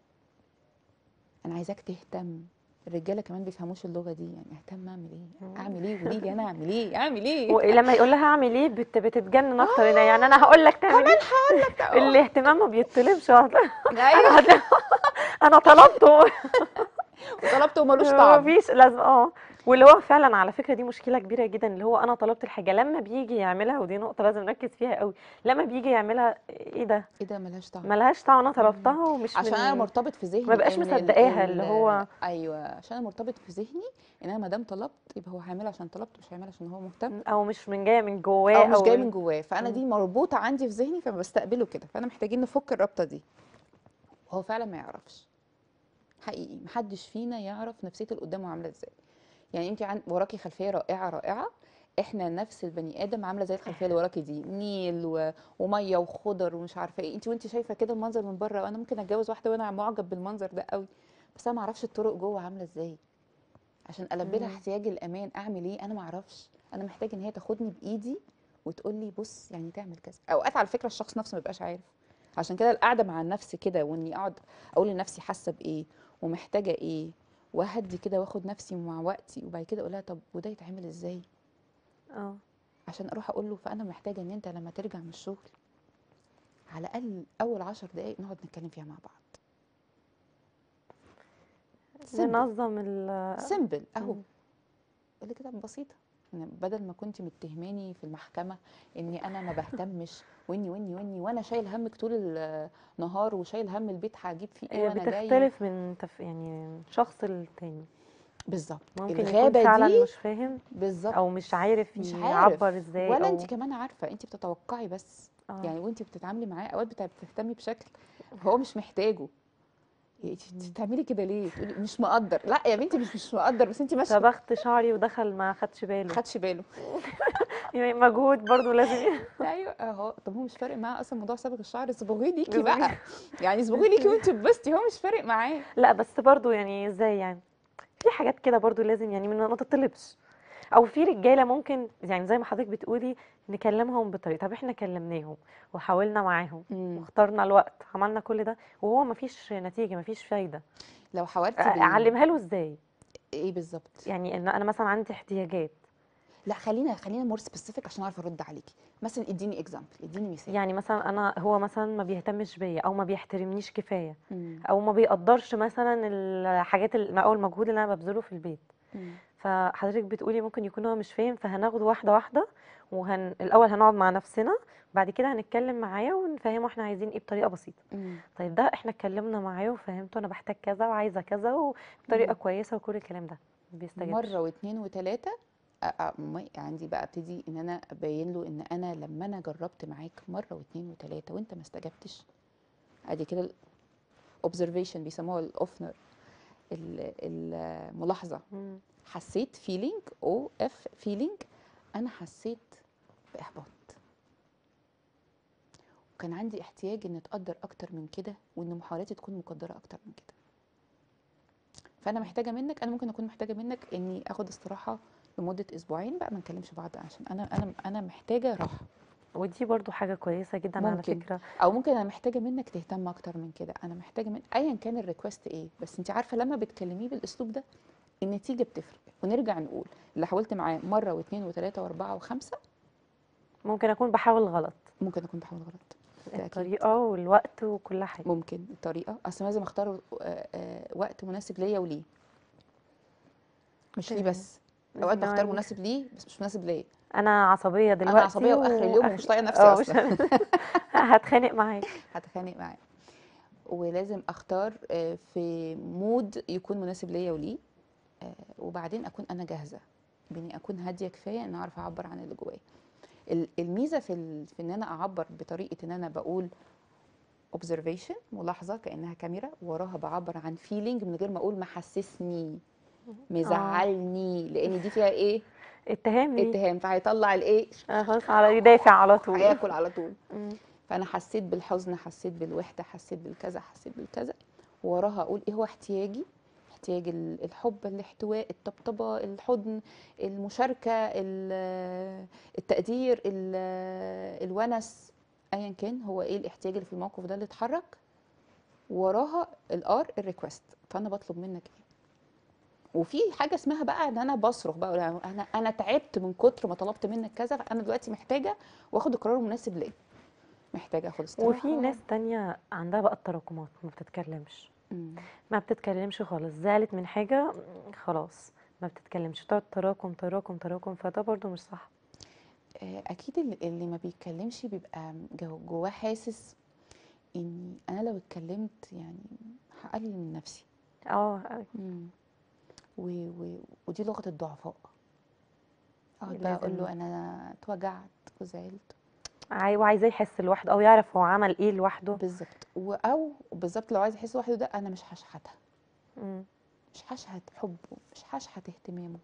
انا عايزاك تهتم. الرجاله كمان بيفهموش اللغه دي، يعني اهتم اعمل ايه؟ مم. اعمل ايه؟ قولي لي انا اعمل ايه؟ اعمل ايه؟ ولما يقول لها اعمل ايه بت... بتتجنن اكتر هنا، يعني انا اه هقول لك تعمل كمان ايه. هقول لك ده. الاهتمام ما بيطلبش. انا ايوه هت... انا طلبته. وطلبته وملوش ما طعم. فيش لازم اه. واللي هو فعلا على فكره دي مشكله كبيره جدا، اللي هو انا طلبت الحاجه لما بيجي يعملها، ودي نقطه لازم نركز فيها قوي. لما بيجي يعملها ايه ده؟ ايه ده ملهاش طعم. ملهاش طعم، انا مم. طلبتها ومش عشان انا من. مرتبط في ما ذهني، اي بقاش من ال مصدقاها اللي ال هو. ايوه عشان انا مرتبط في ذهني ان انا ما دام طلبت يبقى هو هيعملها عشان طلبت، مش هيعملها عشان هو مهتم او مش من جايه من جواه او مش جاي او. من جواه. فانا مم. دي مربوطه عندي في ذهني فبستقبله كده. فانا محتاجين نفك الرابطه دي. هو فعلا ما يعرفش حقيقي. محدش فينا يعرف نفسيه اللي قدامه عامله ازاي. يعني انت عن وراكي خلفيه رائعه رائعه، احنا نفس البني ادم عامله زي الخلفيه اللي وراكي دي، نيل و... وميه وخضر ومش عارفه ايه. انت وانت شايفه كده المنظر من بره، وانا ممكن اتجوز واحده وانا معجب بالمنظر ده قوي، بس انا ما اعرفش الطرق جوه عامله ازاي. عشان البي لها مم. احتياج الامان اعمل ايه؟ انا ما اعرفش. انا محتاج ان هي تاخدني بايدي وتقول لي بص يعني تعمل كذا. اوقات على فكره الشخص نفسه ما بيبقاش عارف. عشان كده القعده مع النفس كده، واني اقعد اقول لنفسي حاسه بايه ومحتاجه ايه، واهدي كده واخد نفسي مع وقتي، وبعد كده اقول لها طب وده يتعمل ازاي؟ اه. عشان اروح اقول له فانا محتاجه ان انت لما ترجع من الشغل على الاقل اول عشر دقائق نقعد نتكلم فيها مع بعض. سيمبل ننظم ال. سيمبل اهو. مم. اللي كده بسيطه. يعني بدل ما كنت متهماني في المحكمه اني انا ما بهتمش واني واني واني وانا شايل همك طول النهار وشايل هم البيت هجيب فيه ايه هي وانا جاي. بتختلف من تف... يعني شخص للتاني. بالظبط ممكن يكون الغابه فعلا دي. مش فاهم بالظبط او مش عارف مش عارف. يعبر ازاي ولا انت او. كمان عارفه، انت بتتوقعي بس. اه. يعني وانت بتتعاملي معاه اوقات بت- بتهتمي بشكل هو مش محتاجه. يعني انت مم. بتعملي كده ليه؟ تقولي مش مقدر. لا يا بنتي مش مش مقدر، بس انت مش صبغت شعري ودخل ما خدش باله. خدش باله. يعني مجهود برضو لازم ي- ايوه اهو. طب هو مش فارق معاه اصلا موضوع صبغ الشعر، صبغيه ليكي جزء- بقى. يعني صبغيه ليكي وانت بتبسطي، هو مش فارق معاه. لا بس برضو يعني ازاي يعني. في حاجات كده برضو لازم يعني من ما تطلبش. او في رجاله ممكن يعني زي ما حضرتك بتقولي نكلمهم بطريقه. طب احنا كلمناهم وحاولنا معاهم امم واخترنا الوقت، عملنا كل ده وهو مفيش نتيجه، مفيش فايده. لو حاولتي بال اعلمها له ازاي؟ ايه بالظبط؟ يعني ان انا مثلا عندي احتياجات. لا خلينا خلينا مور سبيسيفيك عشان اعرف ارد عليكي. مثلا اديني اكزامبل، اديني مثال. يعني مثلا انا هو مثلا ما بيهتمش بيا او ما بيحترمنيش كفايه، امم. او ما بيقدرش مثلا الحاجات ال- او المجهود اللي انا ببذله في البيت. امم. فحضرتك بتقولي ممكن يكون هو مش فاهم، فهناخده واحده واحده، وهن الاول هنقعد مع نفسنا، بعد كده هنتكلم معاه ونفهمه احنا عايزين ايه بطريقه بسيطه. امم. طيب ده احنا اتكلمنا معاه وفهمته انا بحتاج كذا وعايزه كذا وبطريقه امم. كويسه وكل الكلام ده ما مره بيستجبش. واثنين وثلاثه، عندي بقى ابتدي ان انا ابين له ان انا لما انا جربت معاك مره واثنين وثلاثه وانت ما استجبتش، ادي كده الاوبزرفيشن بيسموها الاوفنر، الملاحظه. مم. حسيت فيلينج، او اف فيلينج، انا حسيت باحباط، وكان عندي احتياج ان اتقدر اكتر من كده، وان محاولاتي تكون مقدره اكتر من كده. فانا محتاجه منك، انا ممكن اكون محتاجه منك اني اخد استراحه لمده اسبوعين بقى ما نكلمش بعض، عشان انا انا انا محتاجه راحه. ودي برضو حاجه كويسه جدا على ممكن، فكره. او ممكن انا محتاجه منك تهتم اكتر من كده، انا محتاجه من ايا كان الريكوست ايه. بس انت عارفه لما بتكلميه بالاسلوب ده النتيجه بتفرق. ونرجع نقول اللي حاولت معاه مره واثنين وثلاثه واربعه وخمسه، ممكن اكون بحاول غلط، ممكن اكون بحاول غلط. ده اكيد. الطريقه والوقت وكل حاجه. ممكن الطريقه، اصل لازم اختار آه، آه، وقت مناسب ليا وليه، مش ليه تمام. بس. اوقات بختار يعني مناسب ليه بس مش مناسب ليا. انا عصبيه انا دلوقتي عصبيه واخر اليوم واخر ومش طايقه نفسي اه مش اصلا. هتخانق معاك. هتخانق معاه. ولازم اختار آه، في مود يكون مناسب ليا وليه، آه، وبعدين اكون انا جاهزه باني اكون هاديه كفايه ان اعرف اعبر عن اللي جوايا. ال- الميزه في ال... في ان انا اعبر بطريقه ان انا بقول observation، ملاحظه كانها كاميرا، وراها بعبر عن feeling من غير ما اقول محسسني، اه مزعلني، لان دي فيها ايه؟ اتهام ليه. اتهام، فهيطلع الايه؟ آه، خلاص على يدافع على طول. هياكل على طول. مم. فانا حسيت بالحزن، حسيت بالوحده، حسيت بالكذا، حسيت بالكذا، وراها اقول ايه هو احتياجي. احتياج ال- الحب، الاحتواء، الطبطبه، الحضن، المشاركه، ال- التقدير، ال- الونس، ايا كان هو ايه الاحتياج اللي في الموقف ده اللي اتحرك. وراها الار الريكوست، فانا بطلب منك ايه. وفي حاجه اسمها بقى ان انا بصرخ بقى، يعني انا انا تعبت من كتر ما طلبت منك كذا، فانا دلوقتي محتاجه واخد القرار المناسب ليا، محتاجه اخد وفي استراحه. ناس تانية عندها بقى التراكمات ما بتتكلمش، مم. ما بتتكلمش خالص، زعلت من حاجة مم، خلاص ما بتتكلمش، تقعد تراكم تراكم تراكم، فده برضو مش صح. آه، اكيد اللي اللي ما بيتكلمش بيبقى جو- جواه حاسس اني انا لو اتكلمت يعني هقلل من نفسي. اه مم. و و ودي لغه الضعفاء. اقعد بقى اقول لازم له انا اتوجعت وزعلت. عاي- وعايزاه يحس لوحده او يعرف هو عمل ايه لوحده. بالظبط، و- او بالظبط لو عايز يحس لوحده، ده انا مش هشحتها، مم. مش هشحت حبه، مش هشحت اهتمامه.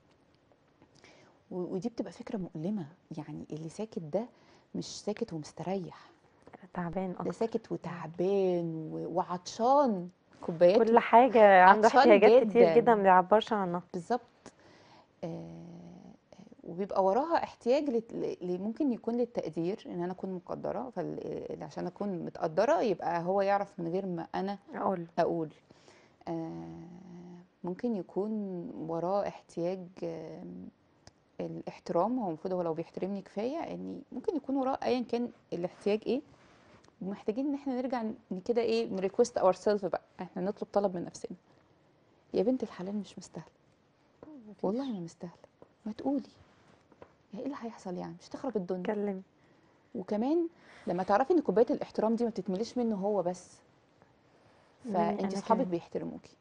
و- ودي بتبقى فكره مؤلمه. يعني اللي ساكت ده مش ساكت ومستريح، تعبان ده اكتر. ساكت مم. وتعبان و- وعطشان، كوبايات، كل حاجة عنده عطشان احتياجات كتير جدا جدا. ما بيعبرش عنها. بالظبط. آه، وبيبقى وراها احتياج لت- ل- ل- ممكن يكون للتقدير، ان انا اكون مقدره، فعشان اكون متقدره يبقى هو يعرف من غير ما انا اقول اقول. آه، ممكن يكون وراه احتياج آه، الاحترام. هو المفروض هو لو بيحترمني كفايه، اني ممكن يكون وراه ايا كان الاحتياج ايه. ومحتاجين ان احنا نرجع ن- كده ايه، نريكوست اور سيلف بقى، احنا نطلب طلب من نفسنا. يا بنت الحلال مش مستاهله، والله مفيش. ما مستاهله، ما تقولي. يا ايه اللي هيحصل يعني، مش تخرب الدنيا. اتكلم. وكمان لما تعرفي ان كوبايه الاحترام دي ما بتتمليش منه هو بس، مني فانت انا اصحابك كمان. بيحترموكي،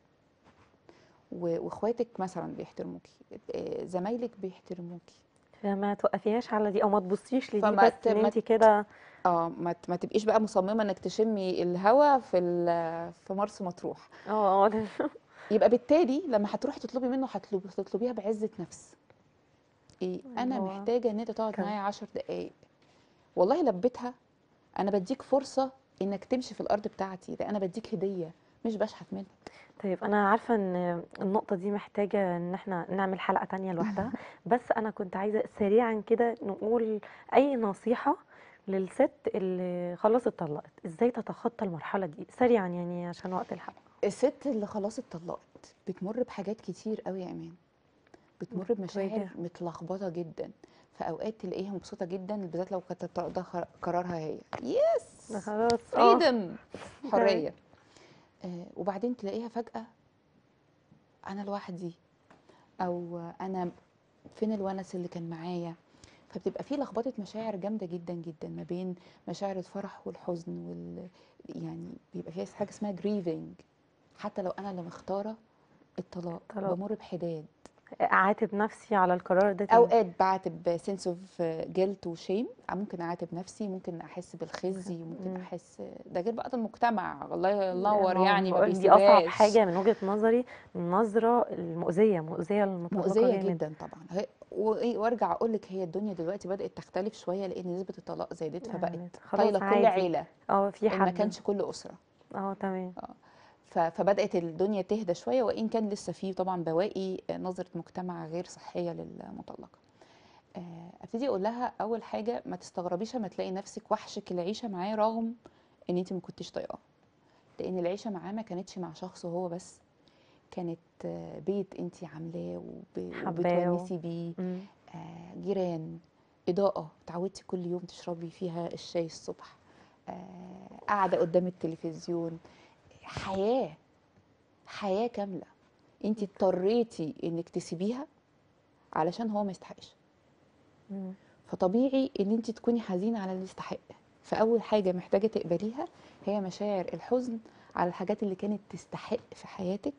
و- واخواتك مثلا بيحترموكي، آه، زمايلك بيحترموكي. فما توقفيهاش على دي او ما تبصيش لدي فما بس ت... ان ما انت ت... كده. اه ما, ت... ما تبقيش بقى مصممه انك تشمي الهوا في ال... في مرسى مطروح. اه اه يبقى بالتالي لما هتروحي تطلبي منه هتطلبي هتطلبيها بعزه نفس. ايه، اللي انا هو محتاجه ان انت تقعد كم. معايا عشر دقايق، والله لبيتها. انا بديك فرصه انك تمشي في الارض بتاعتي، ده انا بديك هديه، مش بشحت منك. طيب انا عارفة ان النقطة دي محتاجة ان احنا نعمل حلقة تانية لوحدها، بس انا كنت عايزة سريعا كده نقول اي نصيحة للست اللي خلاص اتطلقت، ازاي تتخطى المرحلة دي سريعا يعني عشان وقت الحلقة. الست اللي خلاص اتطلقت بتمر بحاجات كتير قوي يا امان. بتمر بمشاعر بتواجه. متلخبطه جدا. في اوقات تلاقيها مبسوطه جدا، بالذات لو كانت ده ده خ- قرارها هي، ده يس خلاص اه. فريدم، تمام. حريه. آه وبعدين تلاقيها فجاه انا لوحدي، او انا فين الونس اللي كان معايا. فبتبقى في لخبطه مشاعر جامده جدا جدا ما بين مشاعر الفرح والحزن وال يعني بيبقى فيها حاجه اسمها جريفنج. حتى لو انا اللي مختاره الطلاق طلاق. بمر بحداد. اعاتب نفسي على القرار ده تاني. اوقات بعاتب سنس اوف جيلت وشيم، ممكن اعاتب نفسي، ممكن احس بالخزي، ممكن مم. احس ده غير بقى المجتمع الله ينور ما هو يعني ما بقول دي اصعب بيسيبهاش. حاجه من وجهه نظري، النظره المؤذيه مؤذيه للمطلقه مؤذيه جامد. جدا طبعا. هي- وإيه، وارجع اقول لك هي الدنيا دلوقتي بدات تختلف شويه لان نسبه الطلاق زادت، فبقت يعني طايله خلاص كل عادي. عيله اه في ان ما حد. كانش كل اسره. اه تمام. اه ف- فبدات الدنيا تهدى شويه، وان كان لسه في طبعا بواقي نظره مجتمع غير صحيه للمطلقه. آه، ابتدي اقول لها اول حاجه ما تستغربيش اما تلاقي نفسك وحشك العيشه معاه رغم ان انت ما كنتيش طايقاه. لان العيشه معاه ما كانتش مع شخص هو بس، كانت آه، بيت انت عاملاه وب- حباه و... وبتونسي بيه. مم. آه، جيران، اضاءه اتعودتي كل يوم تشربي فيها الشاي الصبح، آه، قاعده قدام التلفزيون، حياه، حياه كامله. انت اضطريتي انك تسيبيها علشان هو ما يستحقش. مم. فطبيعي ان انت تكوني حزينه على اللي يستحق. فاول حاجه محتاجه تقبليها هي مشاعر الحزن على الحاجات اللي كانت تستحق في حياتك،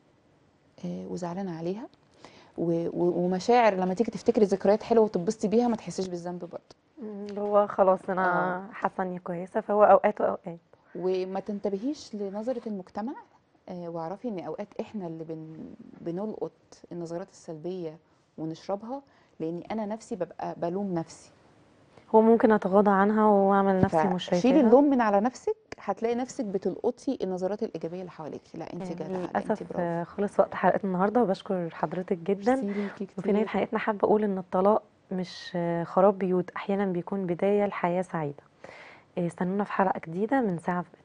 آه، وزعلانه عليها. و- و- ومشاعر لما تيجي تفتكري ذكريات حلوه وتتبسطي بيها ما تحسيش بالذنب برضه. مم. اللي هو خلاص اه انا حاسه اني كويسه، فهو اوقات واوقات. وما تنتبهيش لنظره المجتمع. آه، واعرفي ان اوقات احنا اللي بن بنلقط النظرات السلبيه ونشربها، لاني انا نفسي ببقى بلوم نفسي. هو ممكن اتغاضى عنها واعمل نفسي مش فشيلي شايفاها. اللوم من على نفسك، هتلاقي نفسك بتلقطي النظرات الايجابيه اللي حواليكي. لا انت يعني جدعه، لا انت للأسف برافو. آه، خلص وقت حلقتنا النهاردة، وبشكر حضرتك جدا. ميرسي ليكي وفي نهاية كتير. حلقتنا حابة أقول إن الطلاق مش آه، خراب بيوت، أحيانا بيكون بداية لحياة سعيدة. آه، استنونا في حلقة جديدة من ساعة في